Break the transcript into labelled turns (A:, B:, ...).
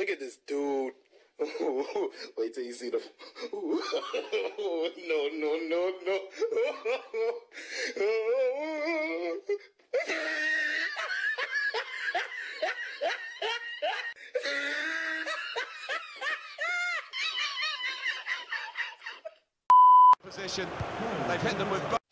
A: Look at this dude. Wait till you see the. No, no, no, no.
B: Position. They've hit them with.